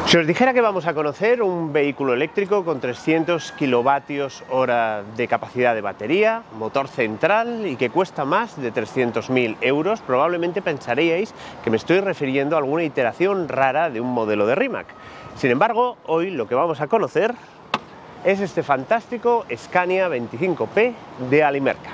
Si os dijera que vamos a conocer un vehículo eléctrico con 300 kilovatios hora de capacidad de batería, motor central y que cuesta más de 300.000 euros, probablemente pensaríais que me estoy refiriendo a alguna iteración rara de un modelo de Rimac. Sin embargo, hoy lo que vamos a conocer es este fantástico Scania 25P de Alimerka.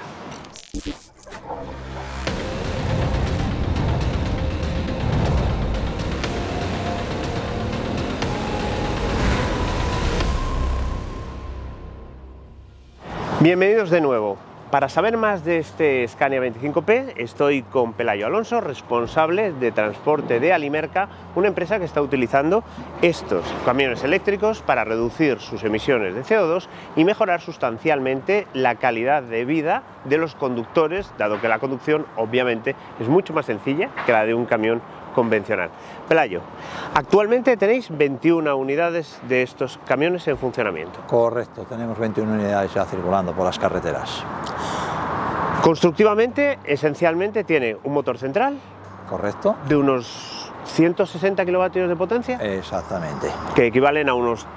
Bienvenidos de nuevo. Para saber más de este Scania 25P estoy con Pelayo Alonso, responsable de transporte de Alimerka, una empresa que está utilizando estos camiones eléctricos para reducir sus emisiones de CO2 y mejorar sustancialmente la calidad de vida de los conductores, dado que la conducción obviamente es mucho más sencilla que la de un camión convencional. Pelayo, actualmente tenéis 21 unidades de estos camiones en funcionamiento. Correcto, tenemos 21 unidades ya circulando por las carreteras. Constructivamente, esencialmente tiene un motor central. Correcto. De unos 160 kilovatios de potencia. Exactamente. Que equivalen a unos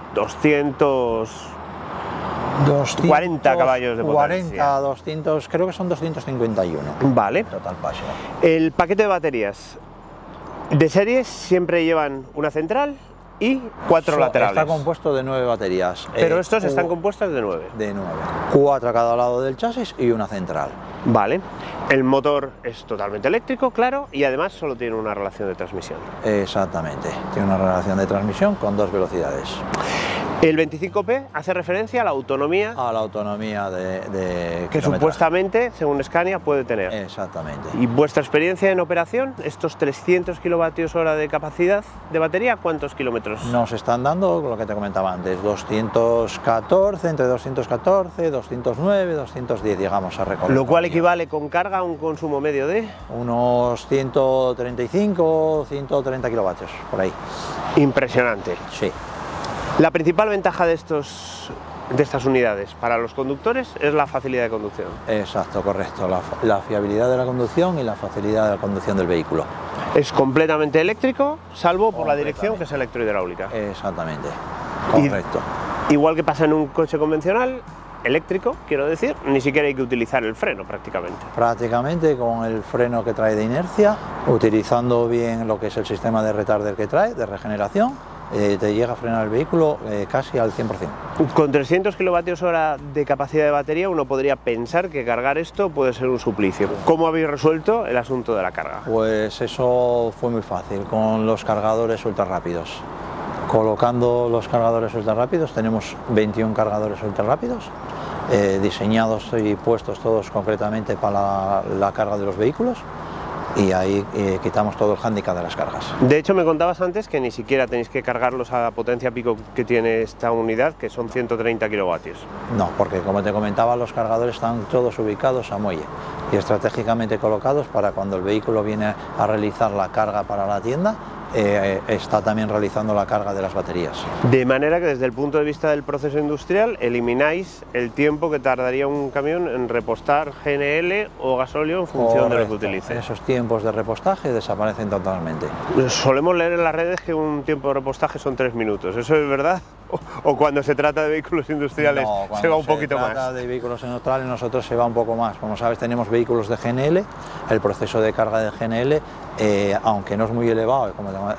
240 caballos de potencia. 40, 200, creo que son 251. Vale. Total paso. El paquete de baterías de series siempre llevan una central y 4 laterales. Está compuesto de 9 baterías. Pero estos están compuestos de 9. De 9. 4 a cada lado del chasis y una central. Vale. El motor es totalmente eléctrico, claro, y además solo tiene una relación de transmisión. Exactamente. Tiene una relación de transmisión con 2 velocidades. El 25P hace referencia a la autonomía. A la autonomía de que supuestamente, según Scania, puede tener. Exactamente. ¿Y vuestra experiencia en operación? Estos 300 kilovatios hora de capacidad de batería, ¿cuántos kilómetros? Nos están dando, lo que te comentaba antes, 214, entre 214, 209, 210 llegamos a recorrer. Lo cual equivale con carga a un consumo medio de... unos 135, 130 kilovatios, por ahí. Impresionante. Sí. La principal ventaja de estas unidades para los conductores es la facilidad de conducción. Exacto, correcto. La fiabilidad de la conducción y la facilidad de la conducción del vehículo. Es completamente eléctrico, salvo por la dirección, que es electrohidráulica. Exactamente, correcto. Igual que pasa en un coche convencional, eléctrico, quiero decir, ni siquiera hay que utilizar el freno prácticamente. Prácticamente con el freno que trae de inercia, utilizando bien lo que es el sistema de retarder que trae, de regeneración, te llega a frenar el vehículo casi al 100%. Con 300 kilovatios hora de capacidad de batería uno podría pensar que cargar esto puede ser un suplicio. ¿Cómo habéis resuelto el asunto de la carga? Pues eso fue muy fácil, con los cargadores ultra rápidos. Colocando los cargadores ultra rápidos, tenemos 21 cargadores ultra rápidos, diseñados y puestos todos concretamente para la carga de los vehículos. Y ahí quitamos todo el hándicap de las cargas. De hecho, me contabas antes que ni siquiera tenéis que cargarlos a la potencia pico que tiene esta unidad, que son 130 kilovatios. No, porque como te comentaba, los cargadores están todos ubicados a muelle y estratégicamente colocados para cuando el vehículo viene a realizar la carga para la tienda, está también realizando la carga de las baterías. De manera que desde el punto de vista del proceso industrial elimináis el tiempo que tardaría un camión en repostar GNL o gasóleo en función de lo que utilice. Esos tiempos de repostaje desaparecen totalmente. Solemos leer en las redes que un tiempo de repostaje son 3 minutos, ¿eso es verdad? ¿O cuando se trata de vehículos industriales se va un poquito más? Cuando se trata de vehículos industriales nosotros se va un poco más. Como sabes, tenemos vehículos de GNL, el proceso de carga de GNL, aunque no es muy elevado,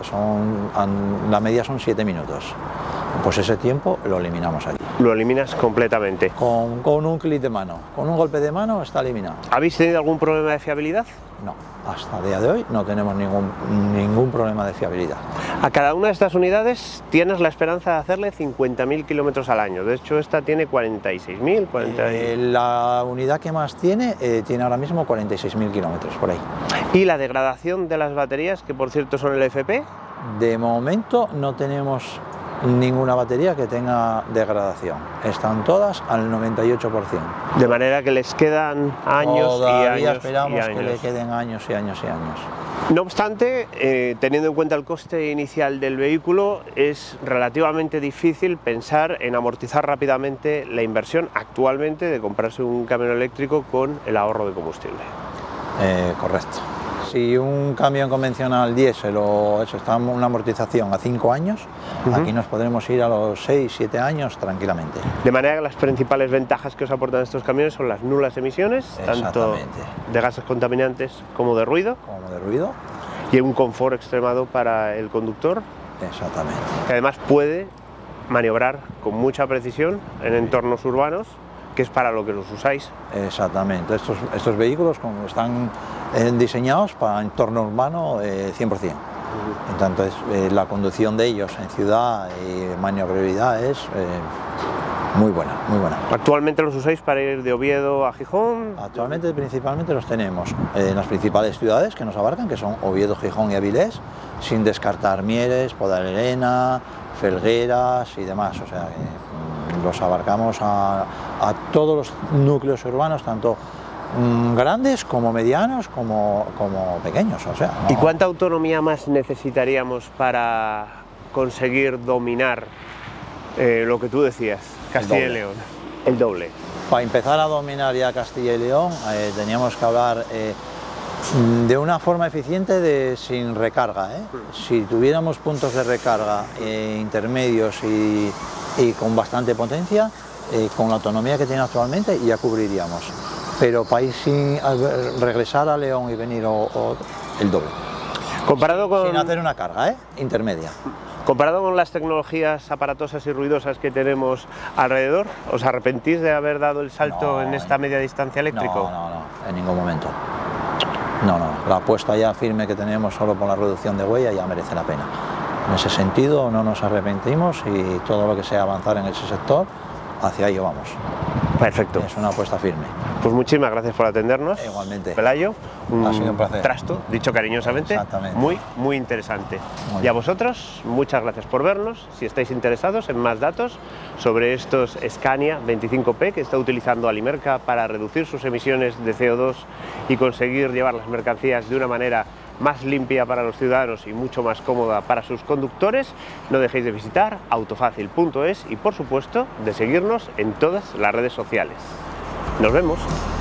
la media son 7 minutos. Pues ese tiempo lo eliminamos aquí. Lo eliminas completamente. Con un clic de mano, con un golpe de mano está eliminado. ¿Habéis tenido algún problema de fiabilidad? No, hasta el día de hoy no tenemos ningún problema de fiabilidad. A cada una de estas unidades tienes la esperanza de hacerle 50.000 kilómetros al año. De hecho, esta tiene 46.000. La unidad que más tiene ahora mismo 46.000 kilómetros por ahí. ¿Y la degradación de las baterías, que por cierto son el FP? De momento no tenemos ninguna batería que tenga degradación. Están todas al 98%. De manera que les quedan años Todavía y años. Esperamos que le queden años y años y años. No obstante, teniendo en cuenta el coste inicial del vehículo, es relativamente difícil pensar en amortizar rápidamente la inversión actualmente de comprarse un camión eléctrico con el ahorro de combustible. Correcto. Si un camión convencional diésel o eso está en una amortización a 5 años, Aquí nos podremos ir a los 6-7 años tranquilamente. De manera que las principales ventajas que os aportan estos camiones son las nulas emisiones, tanto de gases contaminantes como de ruido. Y un confort extremado para el conductor. Exactamente. Que además puede maniobrar con mucha precisión en entornos urbanos, que es para lo que los usáis. Exactamente. Estos vehículos están diseñados para entorno urbano 100%. Entonces, la conducción de ellos en ciudad y maniobrabilidad es muy buena, muy buena. ¿Actualmente los usáis para ir de Oviedo a Gijón? Actualmente principalmente los tenemos en las principales ciudades que nos abarcan, que son Oviedo, Gijón y Avilés, sin descartar Mieres, Podalena, Felgueras y demás. O sea, los abarcamos a todos los núcleos urbanos, tanto grandes como medianos como pequeños. O sea, ¿Y cuánta autonomía más necesitaríamos para conseguir dominar lo que tú decías, Castilla y León? El doble. Para empezar a dominar ya Castilla y León teníamos que hablar de una forma eficiente sin recarga. Si tuviéramos puntos de recarga intermedios y con bastante potencia, con la autonomía que tiene actualmente ya cubriríamos. Pero para ir regresar a León y venir el doble. Comparado con... Sin hacer una carga intermedia. Comparado con las tecnologías aparatosas y ruidosas que tenemos alrededor, ¿os arrepentís de haber dado el salto en esta media distancia eléctrico? No, en ningún momento. No, la apuesta ya firme que tenemos solo por la reducción de huella ya merece la pena. En ese sentido no nos arrepentimos y todo lo que sea avanzar en ese sector, hacia ello vamos. Perfecto. Es una apuesta firme. Pues muchísimas gracias por atendernos. Igualmente. Pelayo, ha sido un placer. Trasto, dicho cariñosamente. Exactamente. Muy interesante. Y a vosotros, muchas gracias por vernos. Si estáis interesados en más datos sobre estos Scania 25P que está utilizando Alimerka para reducir sus emisiones de CO2 y conseguir llevar las mercancías de una manera más limpia para los ciudadanos y mucho más cómoda para sus conductores, no dejéis de visitar autofacil.es y por supuesto de seguirnos en todas las redes sociales. Nos vemos.